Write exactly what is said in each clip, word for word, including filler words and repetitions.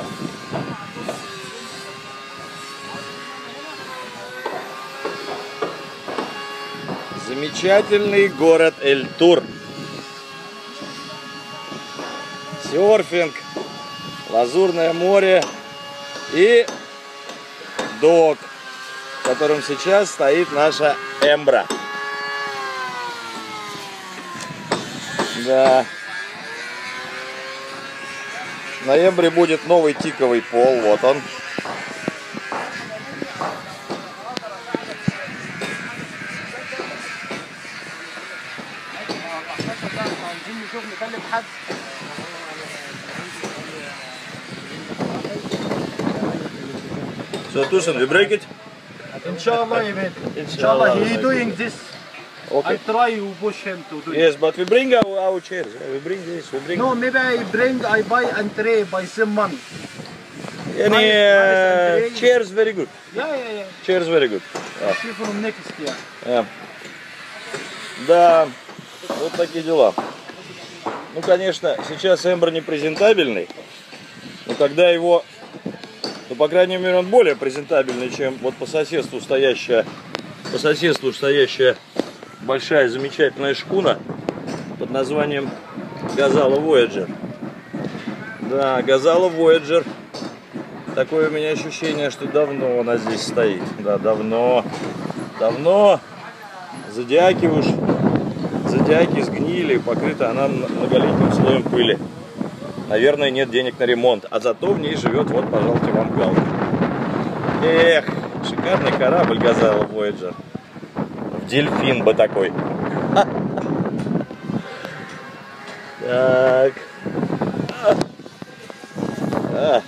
Замечательный город Эль-Тур. Серфинг, Лазурное море и док, в котором сейчас стоит наша Эмбра. Да. На Эмбре будет новый тиковый пол, вот он. So Tusen, we break it? Inshallah, Inshallah, he doing this. Okay. I try to push him to do it. Yes, but we bring our, our chairs. We bring this. We bring. No, maybe I bring. I buy and tray by some money. Any uh, chairs very good. Yeah, yeah, yeah. Chairs very good. Yeah. See from next year. Yeah. Да, вот такие дела. Ну, конечно, сейчас Эмбер не презентабельный, но когда его, ну, по крайней мере, он более презентабельный, чем вот по соседству стоящая, по соседству стоящая большая замечательная шхуна под названием Газала Voyager. Да, Газала Voyager. Такое у меня ощущение, что давно она здесь стоит. Да, давно, давно. Зодиаки уж, зодиаки сгнили, покрыта она многолетним слоем пыли. Наверное, нет денег на ремонт, а зато в ней живет, вот, пожалуйста, вам галка. Эх, шикарный корабль Газала Voyager. Дельфин бы такой. Так. А.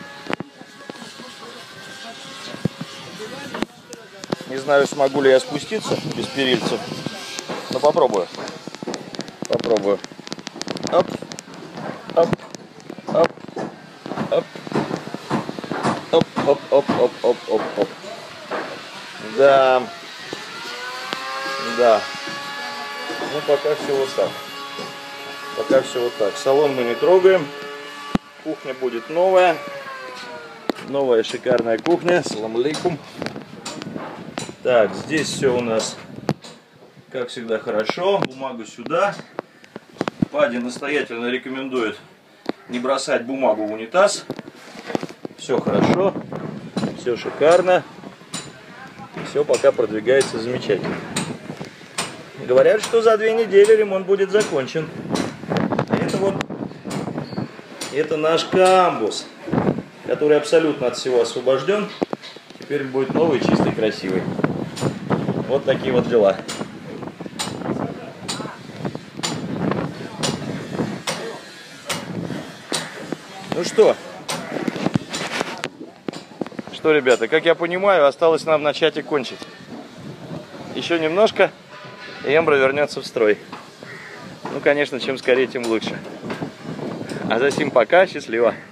Не знаю, смогу ли я спуститься без перильцев, но попробую. Попробую. Оп, оп, оп, оп, оп, оп, оп, оп, оп, оп, оп. Да. Да. Ну, пока все вот так. Пока все вот так. Салон мы не трогаем. Кухня будет новая. Новая шикарная кухня. Салам алейкум. Так, здесь все у нас, как всегда, хорошо. Бумагу сюда. Пади настоятельно рекомендует не бросать бумагу в унитаз. Все хорошо. Все шикарно. Все пока продвигается замечательно. Говорят, что за две недели ремонт будет закончен. А это вот, это наш камбус, который абсолютно от всего освобожден. Теперь будет новый, чистый, красивый. Вот такие вот дела. Ну что? Что, ребята, как я понимаю, осталось нам начать и кончить. Еще немножко, и Эмбра вернется в строй. Ну, конечно, чем скорее, тем лучше. А за сим пока, счастливо.